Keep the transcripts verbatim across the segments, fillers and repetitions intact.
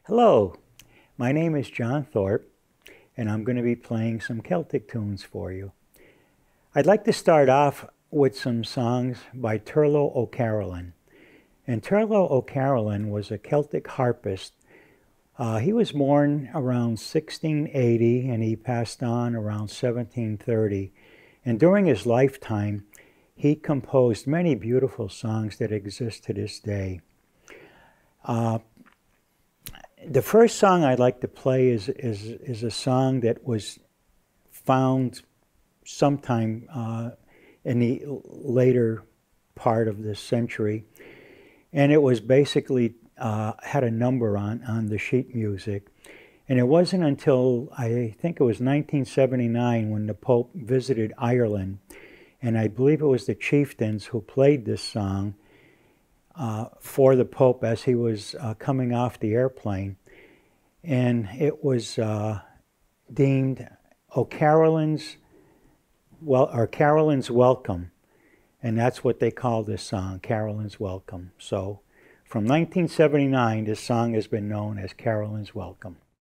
Hello, my name is John Thorp, and I'm going to be playing some Celtic tunes for you. I'd like to start off with some songs by Turlough O'Carolan. And Turlough O'Carolan was a Celtic harpist. Uh, he was born around sixteen eighty and he passed on around seventeen thirty. And during his lifetime, he composed many beautiful songs that exist to this day. Uh, The first song I'd like to play is, is, is a song that was found sometime uh, in the later part of this century. And it was basically, uh, had a number on, on the sheet music. And it wasn't until, I think it was nineteen seventy-nine, when the Pope visited Ireland. And I believe it was the chieftains who played this song Uh, for the Pope as he was uh, coming off the airplane. And it was uh, deemed O'Carolan's, well, or Carolan's Welcome. And that's what they call this song, Carolan's Welcome. So from nineteen seventy-nine, this song has been known as Carolan's Welcome.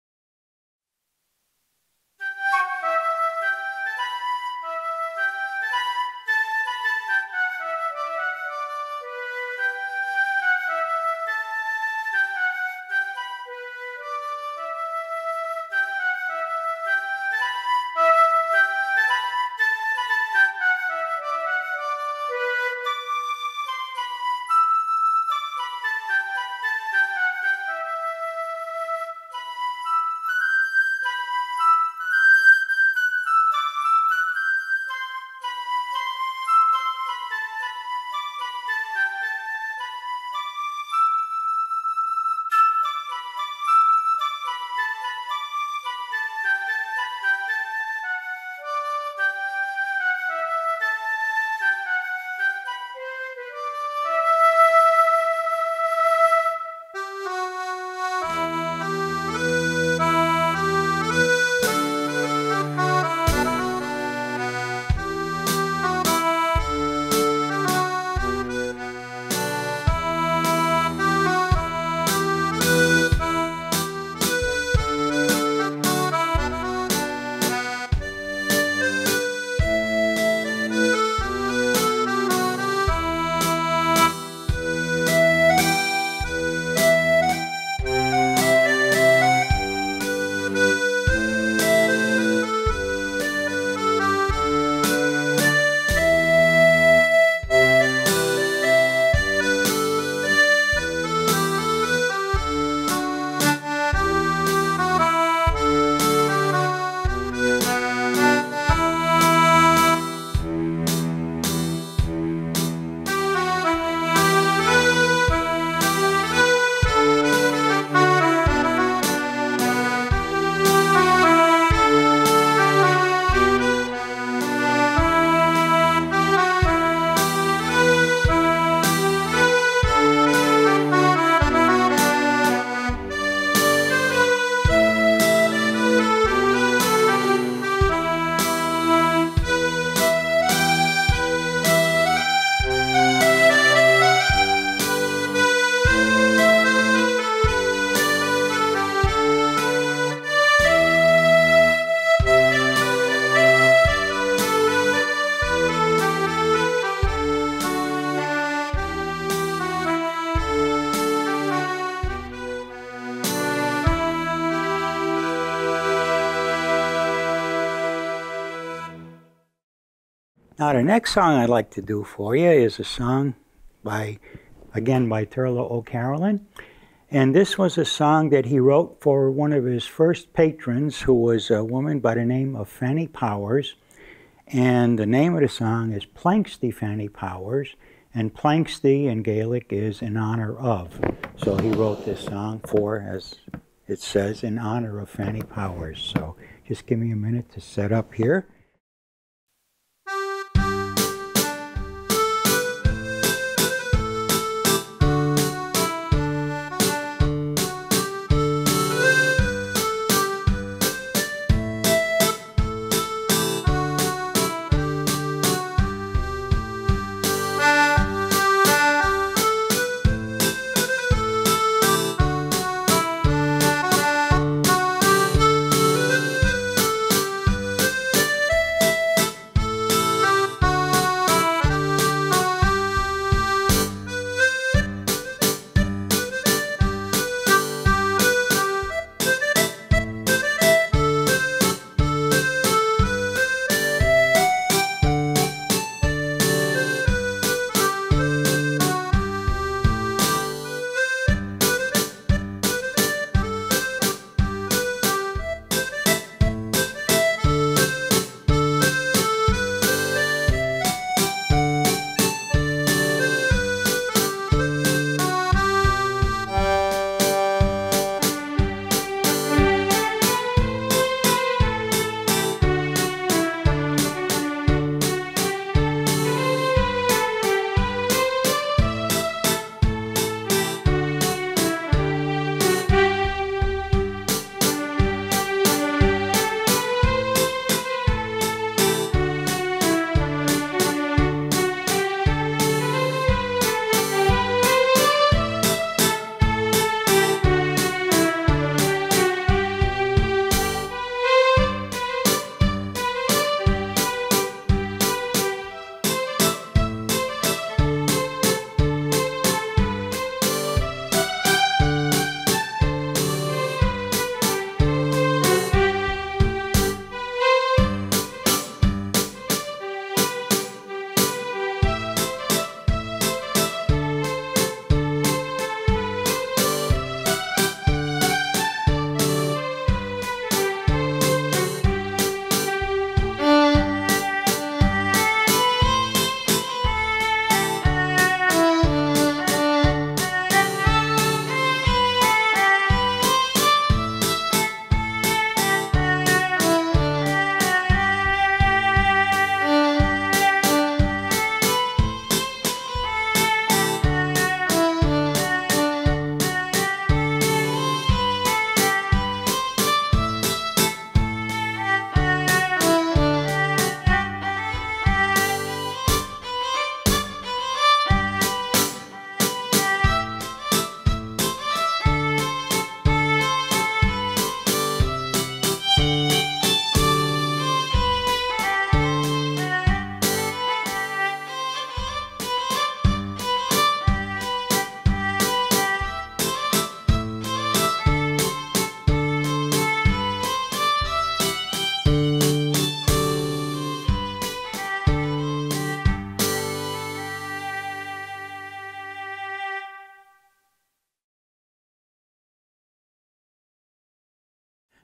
Now the next song I'd like to do for you is a song by, again, by Turlough O'Carolan. And this was a song that he wrote for one of his first patrons, who was a woman by the name of Fanny Powers. And the name of the song is Planxty Fanny Powers. And Planxty in Gaelic is in honor of. So he wrote this song for, as it says, in honor of Fanny Powers. So just give me a minute to set up here.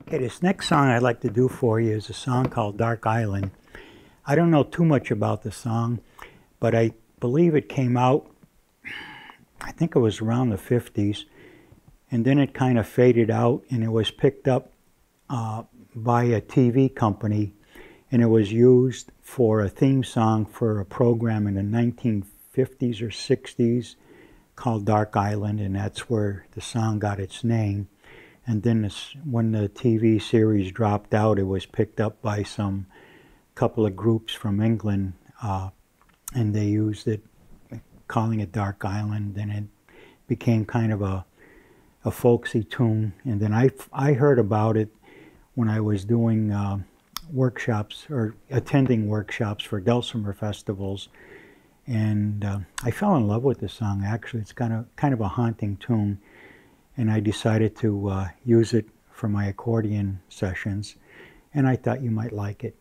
Okay, this next song I'd like to do for you is a song called Dark Island. I don't know too much about the song, but I believe it came out, I think it was around the fifties, and then it kind of faded out, and it was picked up uh, by a T V company, and it was used for a theme song for a program in the nineteen fifties or sixties called Dark Island, and that's where the song got its name. And then this, when the T V series dropped out, it was picked up by some couple of groups from England, uh, and they used it, calling it Dark Island, and it became kind of a, a folksy tune. And then I, I heard about it when I was doing uh, workshops, or attending workshops for Dulcimer festivals, and uh, I fell in love with the song. Actually, it's kind of, kind of a haunting tune. And I decided to uh, use it for my accordion sessions, and I thought you might like it.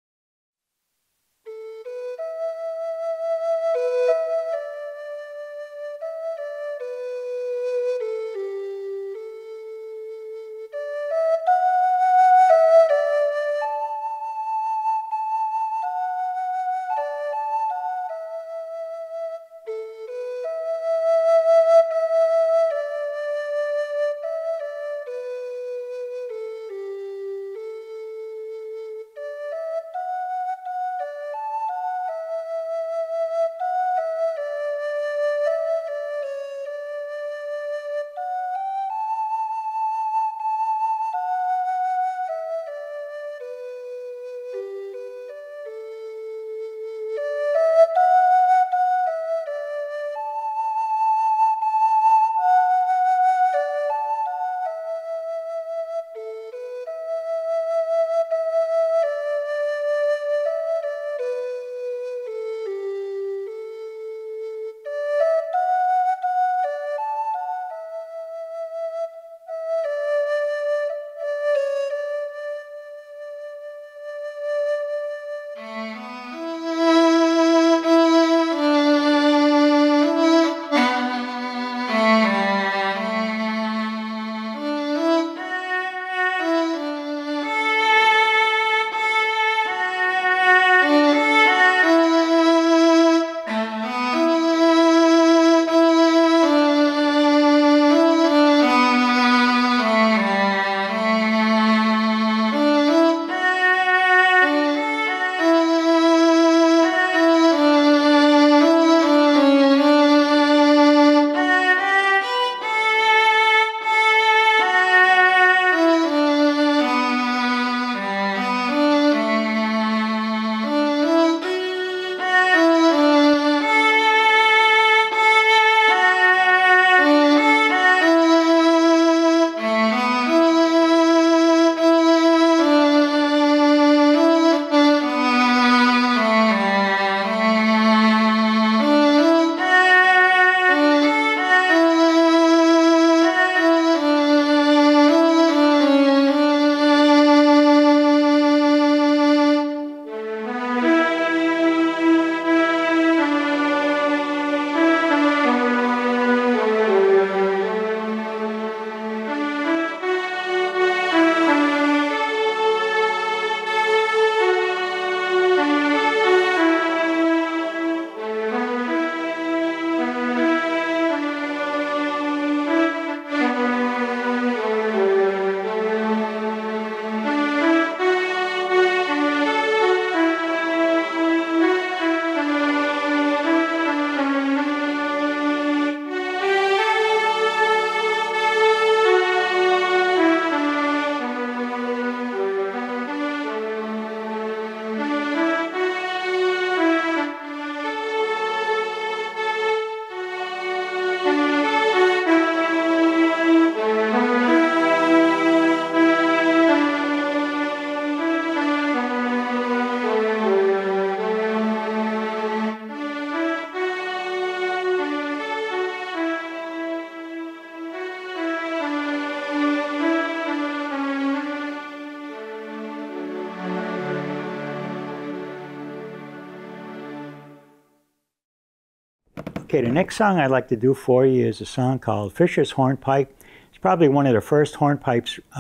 Okay, the next song I'd like to do for you is a song called Fisher's Hornpipe. It's probably one of the first hornpipes uh,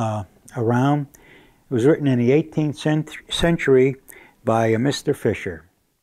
around. It was written in the eighteenth century by uh, Mister Fisher.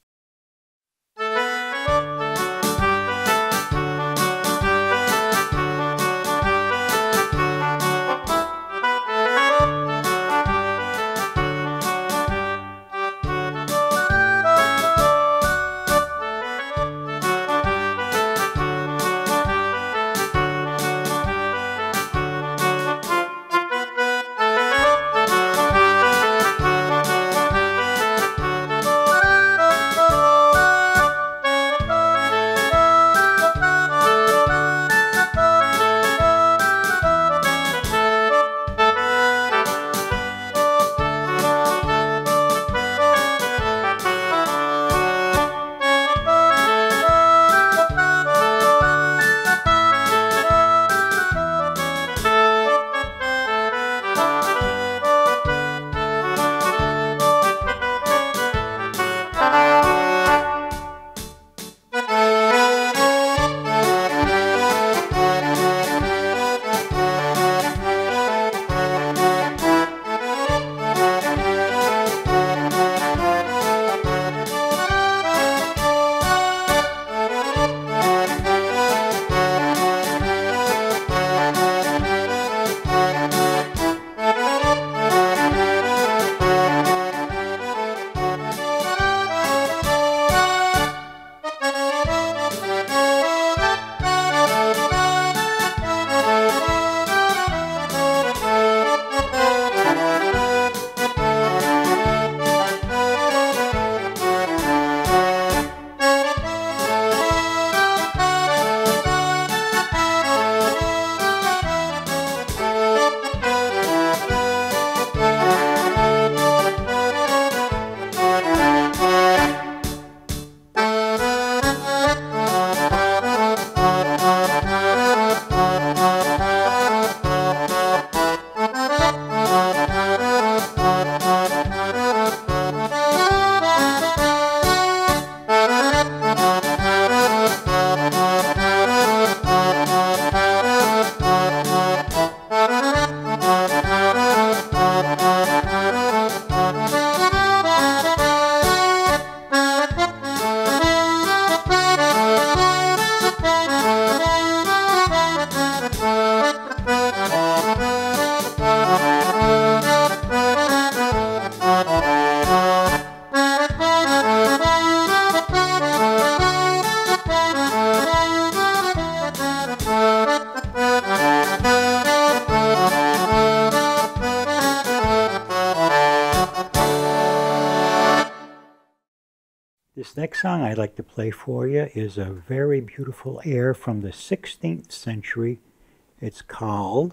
This next song I'd like to play for you is a very beautiful air from the sixteenth century. It's called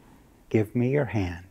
Give Me Your Hand.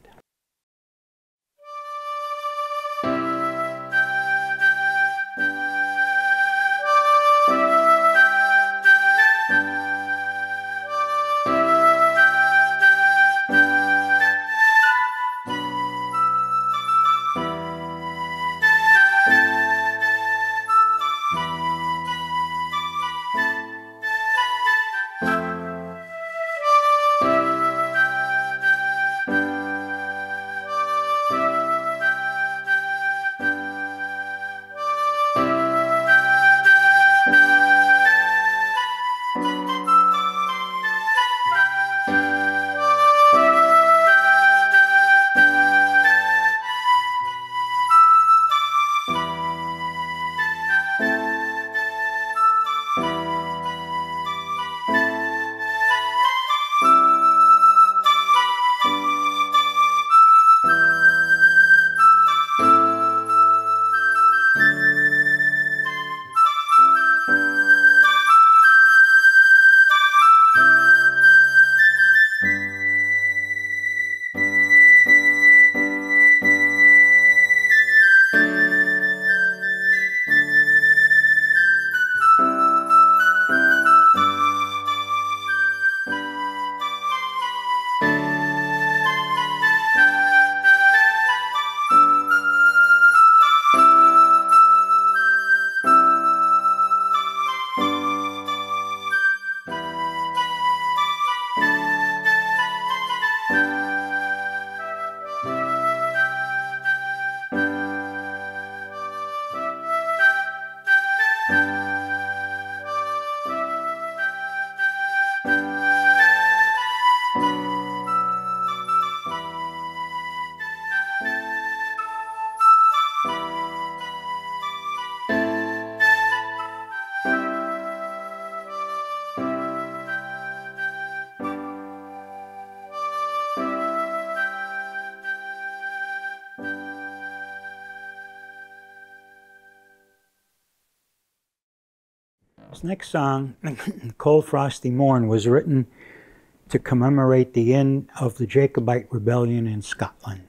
This next song, Cold Frosty Morn, was written to commemorate the end of the Jacobite rebellion in Scotland.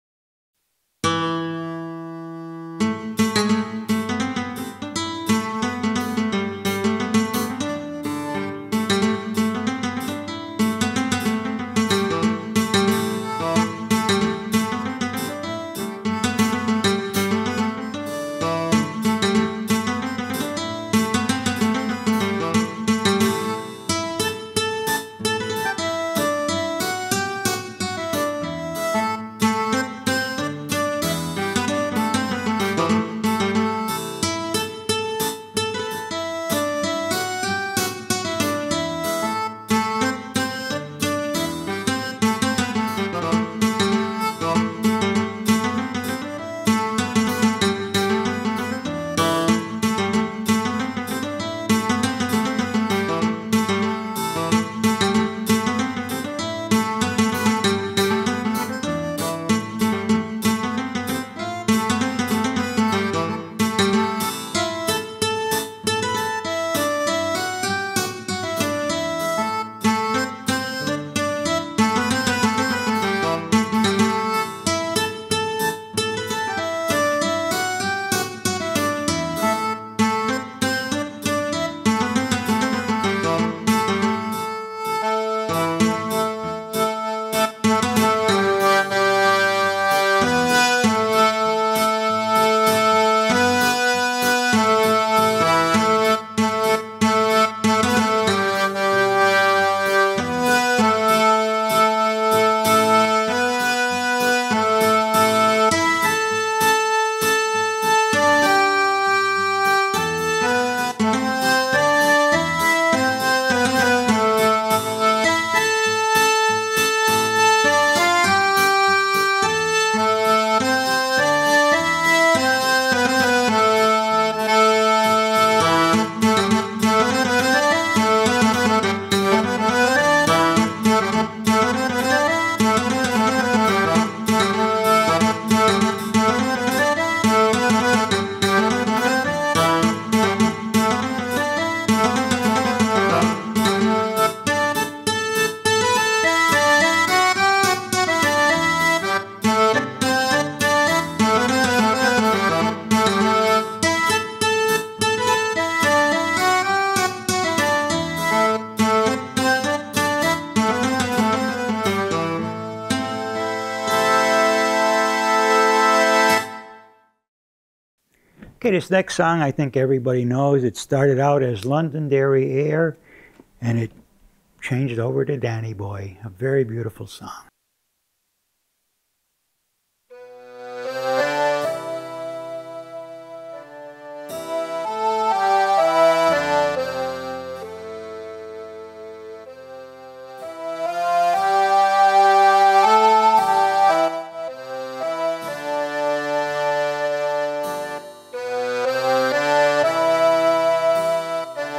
Okay, this next song I think everybody knows. It started out as Londonderry Air, and it changed over to Danny Boy. A very beautiful song.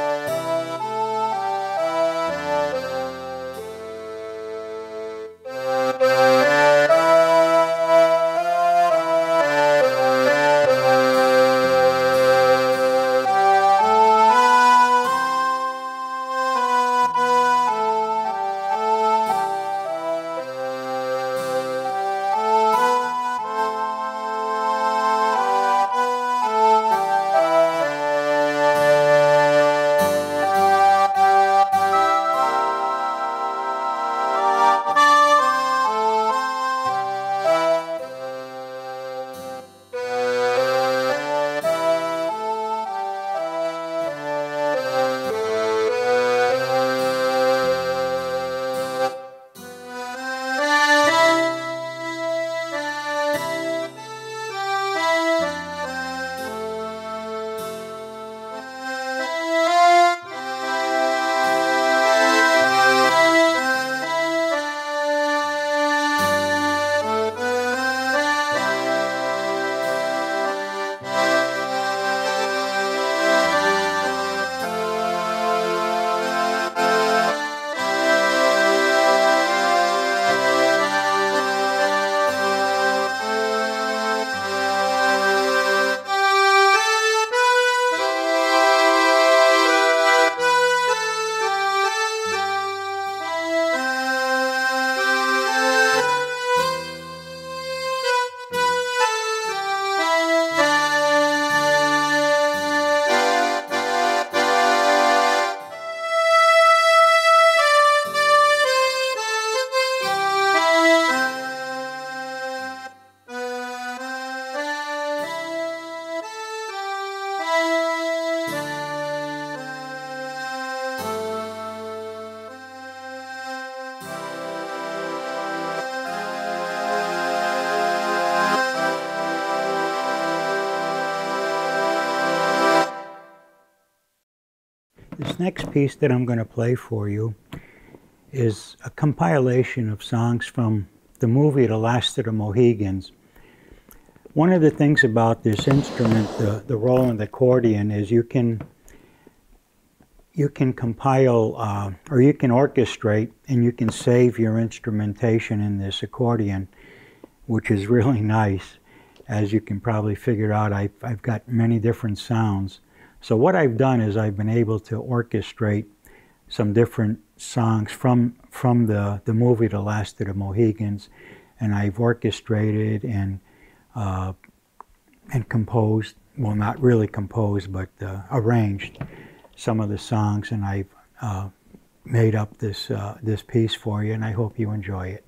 Bye. next piece that I'm going to play for you is a compilation of songs from the movie The Last of the Mohegans. One of the things about this instrument, the, the Roland accordion, is you can you can compile uh, or you can orchestrate and you can save your instrumentation in this accordion, which is really nice. As you can probably figure out, I've, I've got many different sounds. So what I've done is I've been able to orchestrate some different songs from from the, the movie The Last of the Mohegans, and I've orchestrated and uh, and composed, well, not really composed, but uh, arranged some of the songs, and I've uh, made up this uh, this piece for you, and I hope you enjoy it.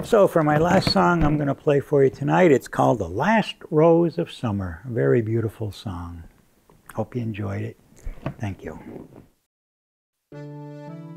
So for my last song I'm going to play for you tonight, it's called The Last Rose of Summer. A very beautiful song. Hope you enjoyed it. Thank you.